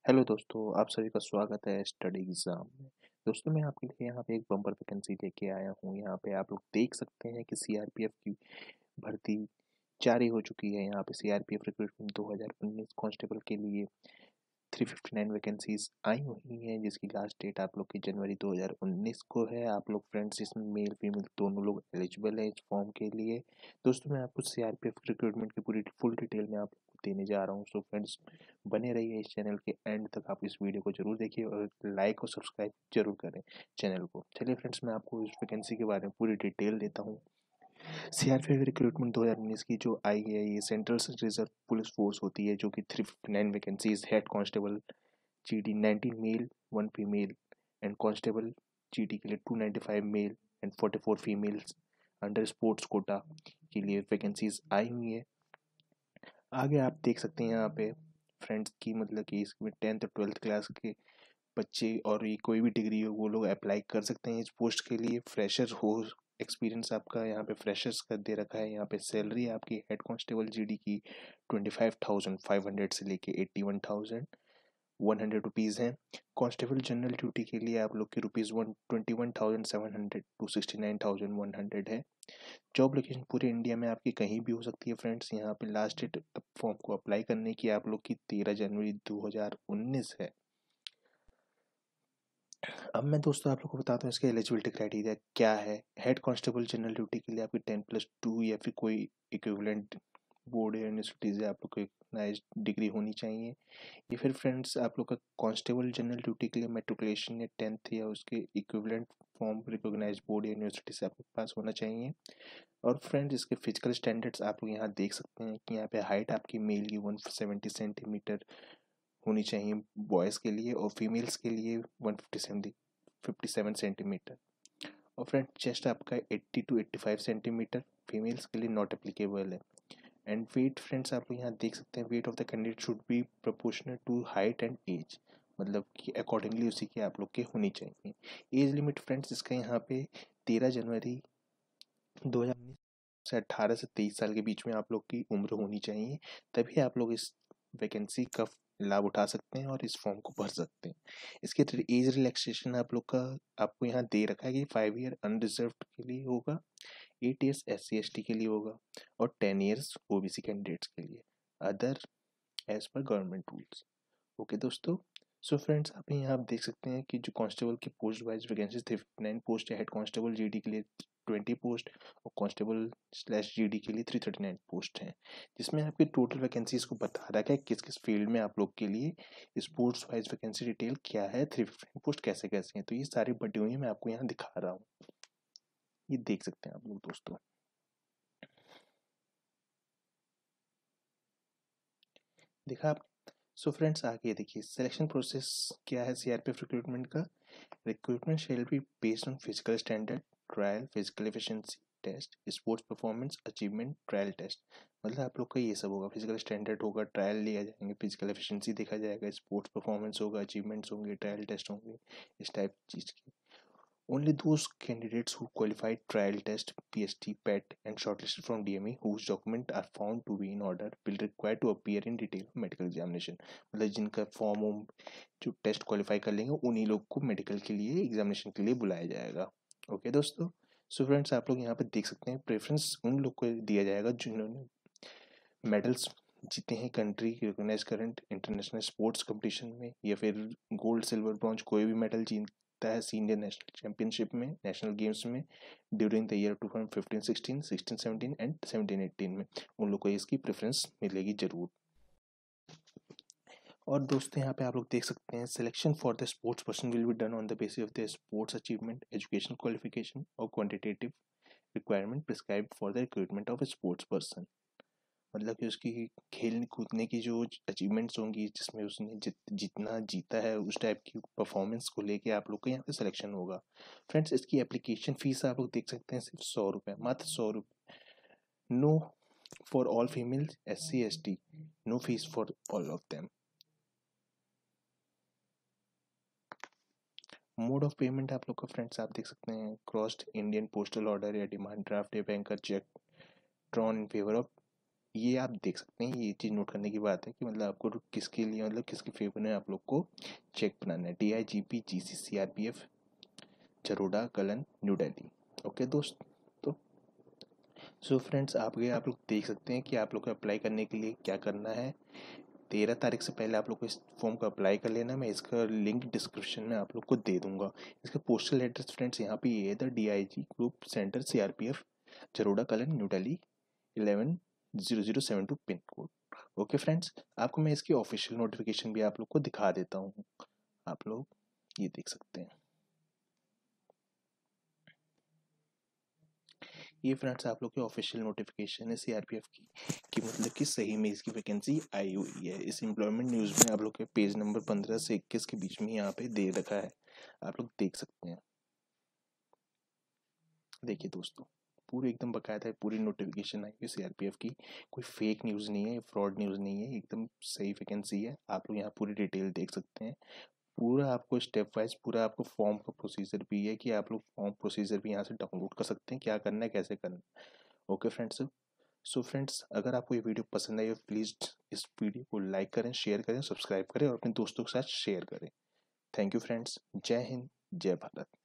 Hello दोस्तों, आप सभी का स्वागत है स्टडी एग्जाम में। दोस्तों, मैं आपके लिए यहाँ पे एक बम्पर वैकेंसी लेके आया हूँ। यहाँ पे आप लोग देख सकते हैं कि सीआरपीएफ की भर्ती जारी हो चुकी है। यहाँ पे सीआरपीएफ रिक्रूटमेंट 2019 कांस्टेबल के लिए 359 वैकेंसीज आई हुई हैं, जिसकी लास्ट डेट आप लोग की जनवरी 2019 को है। आप लोग फ्रेंड्स इसमें मेल फीमेल दोनों लोग एलिजिबल है इस फॉर्म के लिए। दोस्तों, मैं आपको सीआरपीएफ रिक्रूटमेंट की पूरी फुल डिटेल में आप लोग को देने जा रहा हूँ। सो फ्रेंड्स, बने रहिए इस चैनल के एंड तक। आप इस वीडियो को जरूर देखिए और लाइक और सब्सक्राइब जरूर करें चैनल को। चलिए फ्रेंड्स, मैं आपको इस वैकेंसी के बारे में पूरी डिटेल देता हूँ। सीआरपीएफ रिक्रूटमेंट 2019 की जो आई है, ये सेंट्रल रिजर्व पुलिस फोर्स होती है, जो कि 359 vacancies head constable GD 19 male 1 female and constable GD के लिए 295 male and 44 females under sports quota के लिए वैकेंसीज आई हुई है। आगे आप देख सकते हैं यहाँ पे फ्रेंड्स की मतलब कि इसमें 10th और 12th क्लास के बच्चे और ये कोई भी डिग्री हो वो लोग अप्लाई कर सकते हैं इस पोस्ट के लिए। फ्रेशर हो, एक्सपीरियंस आपका यहाँ पे फ्रेशर्स का दे रखा है। यहाँ पे सैलरी आपकी हेड कांस्टेबल जीडी की 25,500 से लेके 81,100 रुपीज़ हैं। कांस्टेबल जनरल ड्यूटी के लिए आप लोग की रुपीज़ 21,700 टू 69,100 है। जॉब लोकेशन पूरे इंडिया में आपकी कहीं भी हो सकती है फ्रेंड्स। यहाँ पे लास्ट डेट फॉर्म को अप्लाई करने की आप लोग की 13 जनवरी 2019 है। अब मैं दोस्तों आप लोग को बताता हूँ इसके एलिजिबिलिटी क्राइटेरिया क्या है। हेड कांस्टेबल जनरल ड्यूटी के लिए आपकी 10+2 या फिर कोई इक्विवेलेंट बोर्ड या यूनिवर्सिटी से आप लोग को रिकॉग्नाइज डिग्री होनी चाहिए। या फिर फ्रेंड्स आप लोग का कांस्टेबल जनरल ड्यूटी के लिए मेट्रिकुलेशन या 10th या उसके इक्विवेलेंट फॉर्म रिकॉग्नाइज बोर्ड या यूनिवर्सिटी से आपके पास होना चाहिए। और फ्रेंड्स, इसके फिजिकल स्टैंडर्ड्स आप लोग यहाँ देख सकते हैं कि यहाँ पे हाइट आपकी मेल की 170 सेंटीमीटर होनी चाहिए बॉयज़ के लिए, और फीमेल्स के लिए 157 सेंटीमीटर। और फ्रेंड, चेस्ट आपका 80 टू 85 सेंटीमीटर, फीमेल्स के लिए नॉट एप्लीकेबल है। एंड वेट फ्रेंड्स आप लोग यहाँ देख सकते हैं, weight of the candidate should be proportional to height and age, मतलब कि अकॉर्डिंगली उसी के आप लोग के होनी चाहिए। एज लिमिट फ्रेंड्स इसका यहाँ पे 13 जनवरी 2019 से 18 से 23 साल के बीच में आप लोग की उम्र होनी चाहिए, तभी आप लोग इस वैकेंसी का लाभ उठा सकते हैं और इस फॉर्म को भर सकते हैं। इसके एज रिलैक्सेशन आप लोग का आपको यहाँ दे रखा है कि 5 ईयर अनरिजर्व के लिए होगा, 8 ईयर्स SC/ST के लिए होगा और 10 ईयर्स OBC कैंडिडेट्स के लिए, अदर एज पर गवर्नमेंट रूल्स। ओके दोस्तों, सो फ्रेंड्स आप यहाँ आप देख सकते हैं कि जो कांस्टेबल की पोस्ट वाइज वैकेंसीज 59 पोस्ट है। हेड कांस्टेबल जीडी के लिए 20 पोस्ट और कांस्टेबल/जीडी के लिए 339 पोस्ट हैं, जिसमें आपकी टोटल वैकेंसीज को बता रखा है किस किस फील्ड में आप लोग के लिए स्पोर्ट्स वाइज वैकेंसी डिटेल क्या है, 359 पोस्ट कैसे कैसे हैं। तो ये सारी बटी हुई मैं आपको यहाँ दिखा रहा हूँ, ये देख सकते हैं आप लोग दोस्तों। देखा आप। सो फ्रेंड्स, आगे देखिए सिलेक्शन प्रोसेस क्या है सीआरपीएफ रिक्रूटमेंट का। Recruitment shall be based on physical standard, trial, physical efficiency test, sports performance achievement trial test. मतलब आप लोग का ये सब होगा, फिजिकल स्टैंडर्ड होगा, ट्रायल लिया जाएंगे, फिजिकल एफिशिएंसी देखा जाएगा, स्पोर्ट्स परफॉर्मेंस होगा, अचीवमेंट्स होंगे, ट्रायल टेस्ट होंगे, इस टाइप चीज़ की। Only those candidates who qualified trial test, PST, PET, and shortlisted from DME whose documents are found to be in order will require to appear in detail medical examination। मतलब जिनका form जो test qualify कर लेंगे उन्हीं लोग को medical के लिए एग्जामिनेशन के लिए बुलाया जाएगा। ओके दोस्तों, सो फ्रेंड्स आप लोग यहाँ पे देख सकते हैं प्रेफरेंस उन लोग को दिया जाएगा जिन्होंने मेडल्स जीते हैं country recognised current international sports competition में, या फिर गोल्ड सिल्वर ब्रॉन्ज कोई भी मेडल जीतता है सीनियर नेशनल चैंपियनशिप में, नेशनल गेम्स में ड्यूरिंग द ईयर 2015-16, 16-17 एंड 17-18 में, उन लोग को इसकी प्रेफरेंस मिलेगी जरूर। और दोस्तों यहाँ पे आप लोग देख सकते हैं selection for the sports person will be done on the basis of the sports achievement, education qualification और quantitative requirement prescribed for the recruitment of a sports person. मतलब कि उसकी खेलने कूदने की जो अचीवमेंट्स होंगी, जिसमें उसने जितना जीता है उस टाइप की परफॉर्मेंस को लेके आप लोग का यहाँ पे सिलेक्शन होगा। फ्रेंड्स, इसकी एप्लीकेशन फीस आप लोग देख सकते हैं सिर्फ 100 रुपये, मात्र 100 रुपये। No for all females, SC/ST, no fees for all of them. Mode of payment आप लोग का फ्रेंड्स आप देख सकते हैं क्रॉस्ड इंडियन पोस्टल ऑर्डर या डिमांड ड्राफ्ट या banker cheque drawn in favour of ये आप देख सकते हैं, ये चीज़ नोट करने की बात है कि मतलब आपको किसके लिए, मतलब किसके फेवर में आप लोग को चेक बनाना है। DIGP GC CRPF Jharoda Kalan New Delhi. Okay दोस्त। तो सो फ्रेंड्स, आप लोग देख सकते हैं कि आप लोग को अप्लाई करने के लिए क्या करना है। 13 तारीख से पहले आप लोग को इस फॉर्म को अप्लाई कर लेना। मैं इसका लिंक डिस्क्रिप्शन में आप लोग को दे दूंगा। इसका पोस्टल एड्रेस फ्रेंड्स यहाँ पे ये है, the DIG group centre CRPF Jharoda Kalan New Delhi 110072 pin code. Okay friends, आपको मैं इसकी ऑफिशियल नोटिफिकेशन भी आप लोग को दिखा देता हूँ। आप लोग ये देख सकते हैं। ये फ्रेंड्स आप लोग की ऑफिशियल नोटिफिकेशन है CRPF की कि मतलब कि सही में इसकी वैकेंसी आई हुई है। इस एम्प्लॉयमेंट न्यूज़ में आप लोग के पेज नंबर 15 से 21 के बीच में यहाँ पे दे रखा है, आप लोग देख सकते हैं। देखिए दोस्तों, पूरी एकदम बकायदा है, पूरी नोटिफिकेशन आई है CRPF की। कोई फेक न्यूज़ नहीं है, फ्रॉड न्यूज़ नहीं है, एकदम सही वैकेंसी है। आप लोग यहाँ पूरी डिटेल देख सकते हैं। पूरा आपको स्टेप वाइज पूरा आपको फॉर्म का प्रोसीजर भी है कि आप लोग फॉर्म प्रोसीजर भी यहाँ से डाउनलोड कर सकते हैं, क्या करना है कैसे करना है। Okay friends. सो फ्रेंड्स, अगर आपको ये वीडियो पसंद आई हो प्लीज़ इस वीडियो को लाइक करें, शेयर करें, सब्सक्राइब करें और अपने दोस्तों के साथ शेयर करें। Thank you friends. जय हिंद, जय भारत।